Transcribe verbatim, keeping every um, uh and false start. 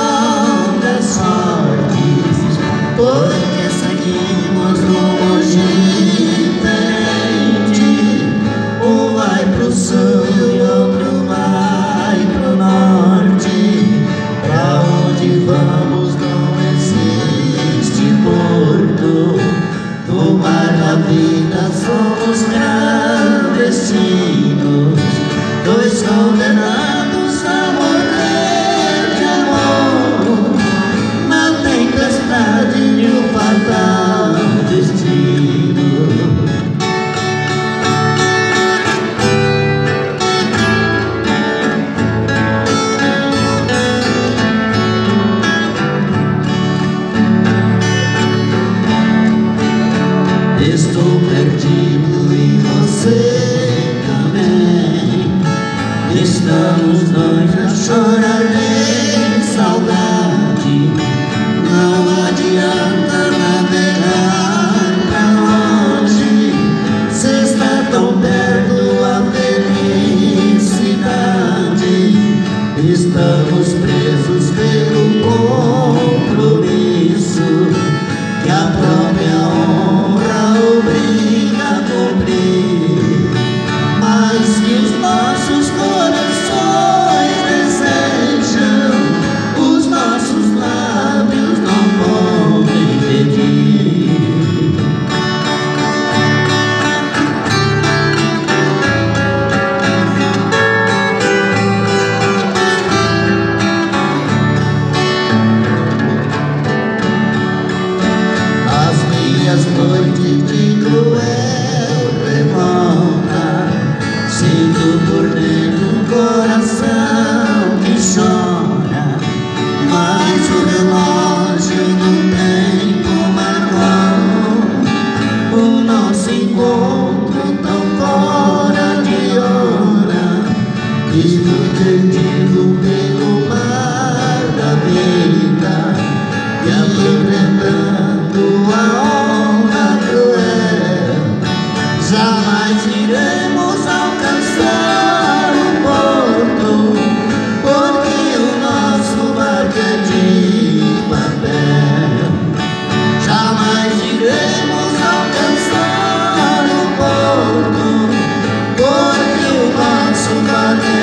das sortes, porque seguimos rumo diferente. Um vai pro sul e outro vai pro norte. Pra onde vamos não existe porto. No mar da vida somos clandestinos, dois condenados a morrer de amor, na tempestade de um fatal destino. Estou perdido e você também. Estamos dois a chorar de saudade. Não adianta navegar pra longe, se está tão perto a felicidade. Estamos presos pelo compromisso que a própria honra obriga a cumprir, mas que os nossos corações desejam, os nossos lábios não podem pedir. As minhas noites de cruel revolta, sinto por dentro um coração que chora, mas o relógio no tempo marcou o nosso encontro tão fora de hora. Vivo perdido pelo mar da vida e enfrentando a onda cruel. Jamais iremos alcançar o porto, porque o nosso barco é de papel. Jamais iremos alcançar o porto, porque o nosso barco é